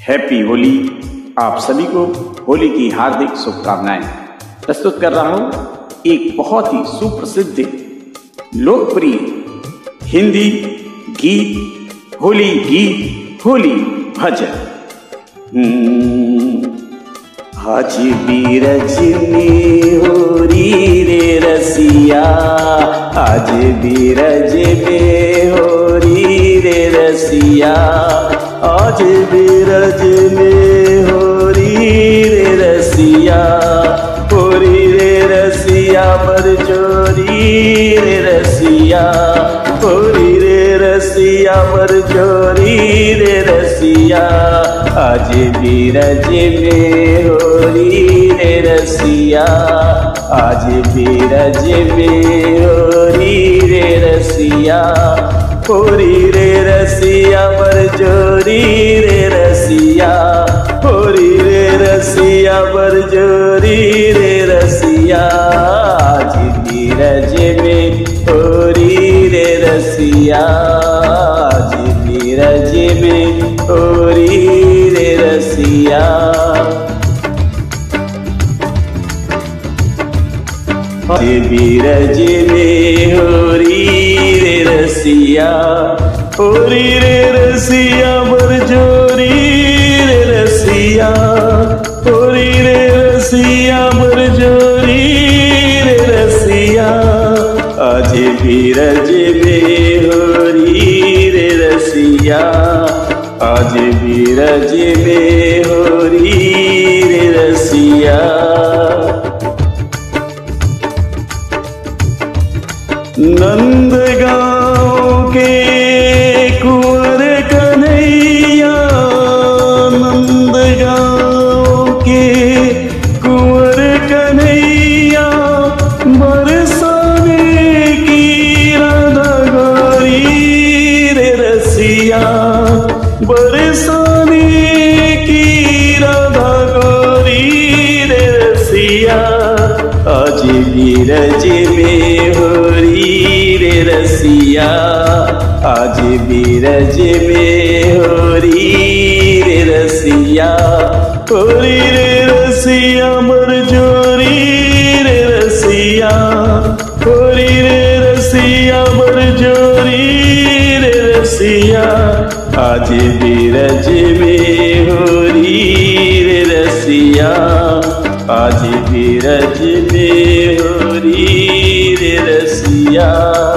Happy Holi. आप सभी को होली की हार्दिक शुभकामनाएं। प्रस्तुत कर रहा हूं एक बहुत ही सुप्रसिद्ध लोकप्रिय हिंदी गीत, होली गीत, होली भजन। आज भी रजनी होरी रे रसिया, आज भी रज में होरी रे रसिया, आज भी रज में होरी रे रसिया, होरी रे रसिया बर चोरी रे रसिया, होरी रे रसिया बर चोरी रे रसिया, आज भी रज में होरी रे रसिया, आज भी रज में होरी रे रसिया, होरी रे रसिया बर जोरी रे रसिया, होरी रे रसिया बर जोरी रे रसिया, आज भी रज में होरी रे रसिया, आज भी रज में होरी रे रसिया। आज भी रज में होरी रे रसिया, होरी रे रसिया बर जोरी रे रसिया, होरी रे रसिया बर जोरी रे रसिया, आज भी रज में होरी रे रसिया, आज भी रज में होरी रे रसिया। नंदगांव के कुंवर कन्हैया, नंदगांव के कुंवर कन्हैया, बरसाने की राधा गोरी रे रसिया, बरसाने की राधा गोरी रे रसिया, आज भी रज में होरी रे रसिया, आज भी रज में होरी रे रसिया, होरी रे रसिया बर जोरी रे रसिया, होरी रे रसिया बर जोरी रे रसिया, आज भी रज में होरी रे रसिया, आज भी रज में होरी रे रसिया।